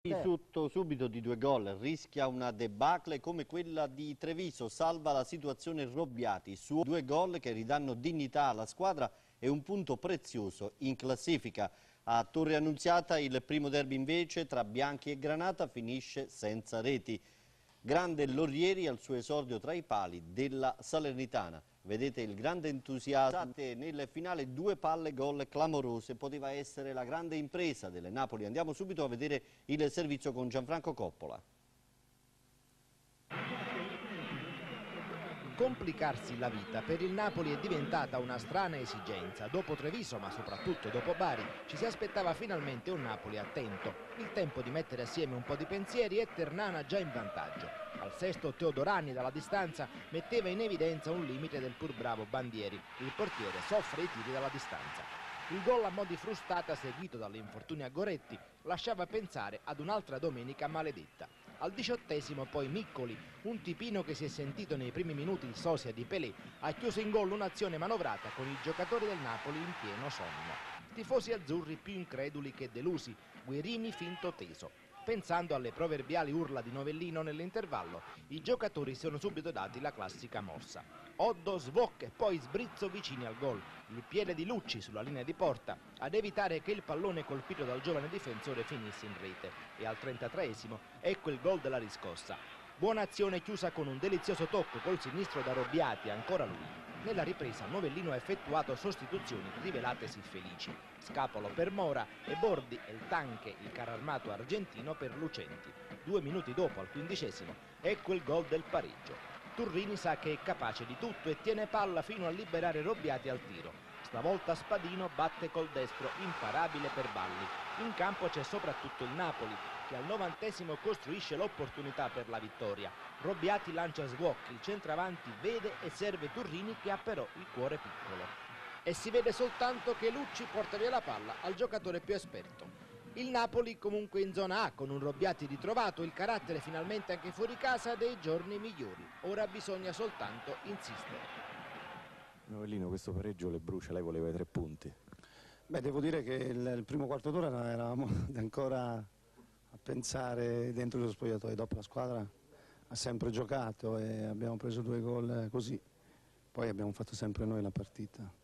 Sotto subito di 2 gol, rischia una debacle come quella di Treviso, salva la situazione Robbiati, su 2 gol che ridanno dignità alla squadra e un punto prezioso in classifica. A Torre Annunziata il primo derby invece tra bianchi e granata finisce senza reti. Grande Lorieri al suo esordio tra i pali della Salernitana. Vedete il grande entusiasmo. Nel finale 2 palle gol clamorose, poteva essere la grande impresa delle Napoli. Andiamo subito a vedere il servizio con Gianfranco Coppola. Complicarsi la vita per il Napoli è diventata una strana esigenza. Dopo Treviso, ma soprattutto dopo Bari, ci si aspettava finalmente un Napoli attento. Il tempo di mettere assieme un po' di pensieri e Ternana già in vantaggio. Al sesto Teodorani dalla distanza metteva in evidenza un limite del pur bravo Bandieri. Il portiere soffre i tiri dalla distanza. Il gol a mo' di frustata, seguito dall'infortunio a Goretti, lasciava pensare ad un'altra domenica maledetta. Al 18° poi Miccoli, un tipino che si è sentito nei primi minuti il sosia di Pelé, ha chiuso in gol un'azione manovrata con i giocatori del Napoli in pieno sonno. Tifosi azzurri più increduli che delusi, Guerini finto teso. Pensando alle proverbiali urla di Novellino nell'intervallo, i giocatori si sono subito dati la classica mossa. Oddo, Svoc e poi sbrizzo vicini al gol. Il piede di Lucci sulla linea di porta ad evitare che il pallone colpito dal giovane difensore finisse in rete. E al 33° ecco il gol della riscossa. Buona azione chiusa con un delizioso tocco col sinistro da Robbiati, ancora lui. Nella ripresa Novellino ha effettuato sostituzioni rivelatesi felici. Scapolo per Mora e Bordi e il Tanche, il carro armato argentino, per Lucenti. 2 minuti dopo, al 15°, ecco il gol del pareggio. Turrini sa che è capace di tutto e tiene palla fino a liberare Robbiati al tiro. Stavolta Spadino batte col destro, imparabile per Balli. In campo c'è soprattutto il Napoli, che al 90° costruisce l'opportunità per la vittoria. Robbiati lancia Svoc, il centravanti vede e serve Turrini, che ha però il cuore piccolo. E si vede soltanto che Lucci porta via la palla al giocatore più esperto. Il Napoli comunque in zona A, con un Robbiati ritrovato, il carattere finalmente anche fuori casa dei giorni migliori. Ora bisogna soltanto insistere. Novellino, questo pareggio le brucia, lei voleva i 3 punti. Beh, devo dire che il primo quarto d'ora eravamo ancora a pensare dentro lo spogliatoio. Dopo la squadra ha sempre giocato e abbiamo preso 2 gol così. Poi abbiamo fatto sempre noi la partita.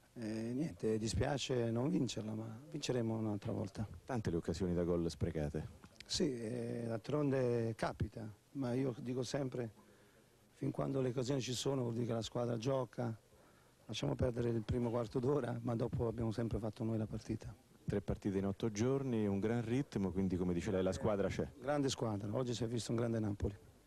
Niente, dispiace non vincerla, ma vinceremo un'altra volta. Tante le occasioni da gol sprecate. Sì, d'altronde capita, ma io dico sempre, fin quando le occasioni ci sono vuol dire che la squadra gioca. Lasciamo perdere il primo quarto d'ora, ma dopo abbiamo sempre fatto noi la partita. 3 partite in 8 giorni, un gran ritmo, quindi come dice lei la squadra c'è. Grande squadra, oggi si è visto un grande Napoli.